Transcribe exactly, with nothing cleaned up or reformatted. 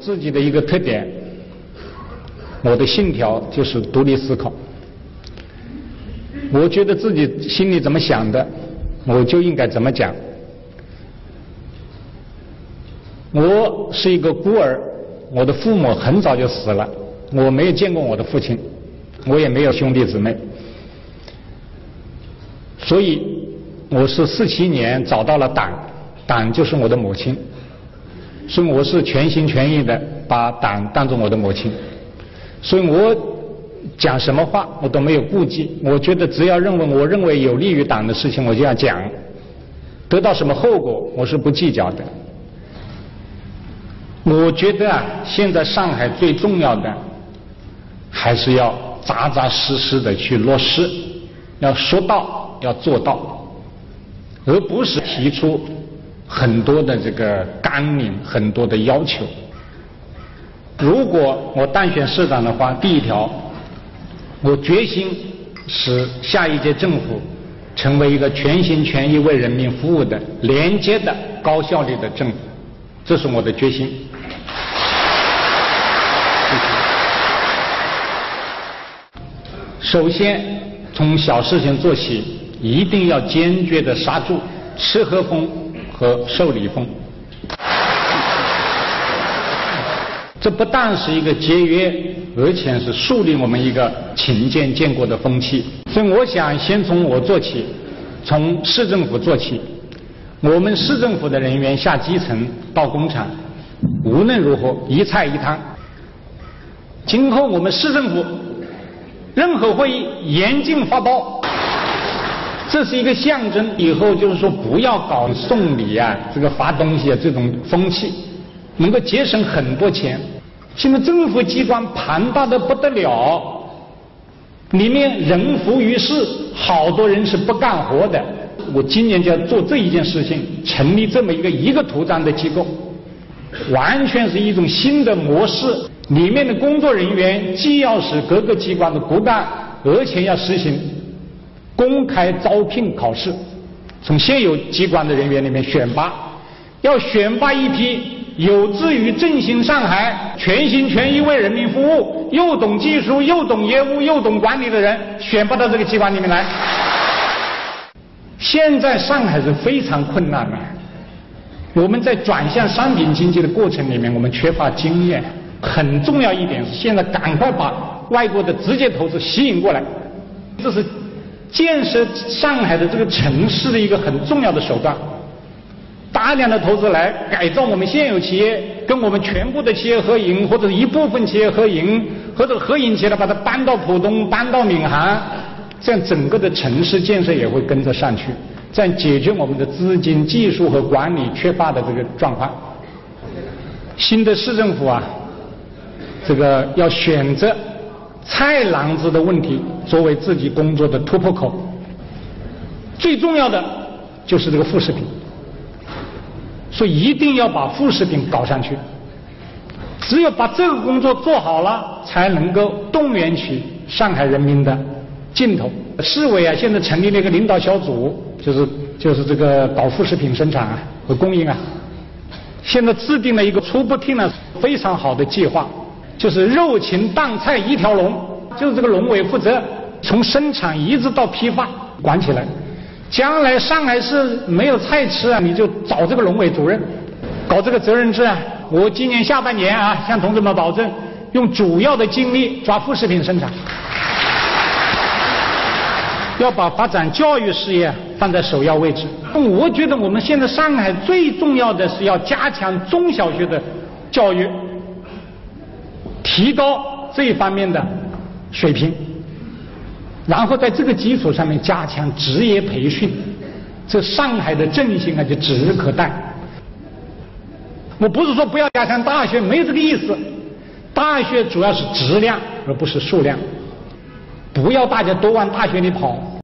自己的一个特点，我的信条就是独立思考。我觉得自己心里怎么想的，我就应该怎么讲。我是一个孤儿，我的父母很早就死了，我没有见过我的父亲，我也没有兄弟姊妹，所以我是四七年找到了党，党就是我的母亲，所以我是全心全意的把党当作我的母亲，所以我讲什么话我都没有顾忌，我觉得只要认为我认为有利于党的事情我就要讲，得到什么后果我是不计较的。我觉得啊，现在上海最重要的还是要扎扎实实的去落实，要说到要做到，而不是提出很多的这个纲领，很多的要求。如果我当选市长的话，第一条，我决心使下一届政府成为一个全心全意为人民服务的廉洁的高效率的政府，这是我的决心。首先从小事情做起，一定要坚决地刹住吃喝风和受礼风。这不但是一个节约，而且是树立我们一个勤俭建国的风气。所以我想先从我做起，从市政府做起。我们市政府的人员下基层到工厂，无论如何一菜一汤。今后我们市政府任何会议严禁发包，这是一个象征。以后就是说不要搞送礼啊，这个发东西啊这种风气，能够节省很多钱。现在政府机关庞大的不得了，里面人浮于事，好多人是不干活的。我今年就要做这一件事情，成立这么一个一个图章的机构，完全是一种新的模式。里面的工作人员既要使各个机关的骨干，而且要实行公开招聘考试，从现有机关的人员里面选拔，要选拔一批有志于振兴上海、全心全意为人民服务、又懂技术、又懂业务、又懂管理的人，选拔到这个机关里面来。现在上海是非常困难的，我们在转向商品经济的过程里面，我们缺乏经验。很重要一点是，现在赶快把外国的直接投资吸引过来，这是建设上海的这个城市的一个很重要的手段。大量的投资来改造我们现有企业，跟我们全部的企业合营，或者一部分企业合营，或者合营起来把它搬到浦东、搬到闵行，这样整个的城市建设也会跟着上去，这样解决我们的资金、技术和管理缺乏的这个状况。新的市政府啊，这个要选择菜篮子的问题作为自己工作的突破口，最重要的就是这个副食品，所以一定要把副食品搞上去。只有把这个工作做好了，才能够动员起上海人民的劲头。市委啊，现在成立了一个领导小组，就是就是这个搞副食品生产啊和供应啊，现在制定了一个初步听了非常好的计划。就是肉禽蛋菜一条龙，就是这个农委负责从生产一直到批发管起来。将来上海市没有菜吃啊，你就找这个农委主任搞这个责任制啊。我今年下半年啊，向同志们保证，用主要的精力抓副食品生产，要把发展教育事业放在首要位置。我觉得我们现在上海最重要的是要加强中小学的教育，提高这一方面的水平，然后在这个基础上面加强职业培训，这上海的振兴啊就指日可待。我不是说不要加强大学，没有这个意思，大学主要是质量而不是数量，不要大家都往大学里跑。